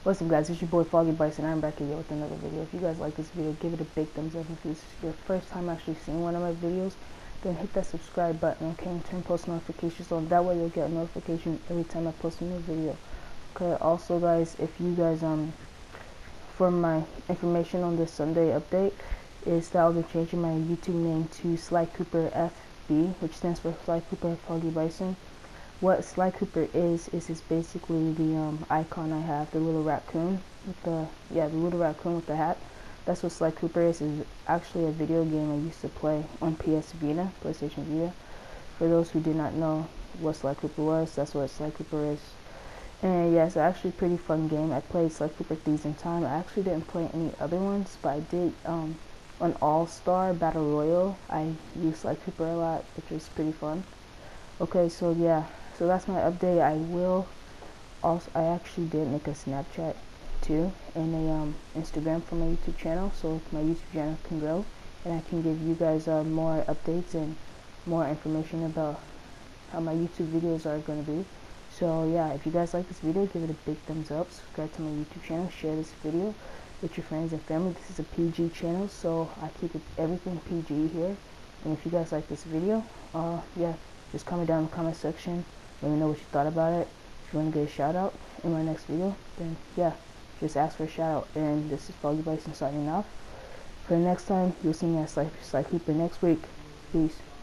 What's up, guys? It's your boy Foggy Bison. I'm back here with another video. If you guys like this video, give it a big thumbs up. If this is your first time actually seeing one of my videos, then hit that subscribe button, okay, and turn post notifications on. That way you'll get a notification every time I post a new video. Okay, also guys, if you guys for my information on this Sunday update is that I'll be changing my YouTube name to Sly Cooper FB, which stands for Sly Cooper Foggy Bison. What Sly Cooper is basically the icon I have, the little raccoon with the little raccoon with the hat. That's what Sly Cooper is actually a video game I used to play on PS Vita, PlayStation Vita. For those who did not know what Sly Cooper was, that's what Sly Cooper is. And yeah, it's actually a pretty fun game. I played Sly Cooper Thieves in Time. I actually didn't play any other ones, but I did on All-Star Battle Royale. I used Sly Cooper a lot, which was pretty fun. Okay, so yeah. So that's my update. I actually did make a Snapchat too and a Instagram for my YouTube channel, so my YouTube channel can grow and I can give you guys more updates and more information about how my YouTube videos are going to be. So yeah, if you guys like this video, give it a big thumbs up, subscribe to my YouTube channel, share this video with your friends and family. This is a PG channel, so I keep everything PG here. And if you guys like this video, yeah, just comment down in the comment section. Let me know what you thought about it. If you want to get a shout out in my next video, then yeah, just ask for a shout out. And this is Foggy Bison signing off. For the next time, you'll see me at Sly Cooper next week. Peace.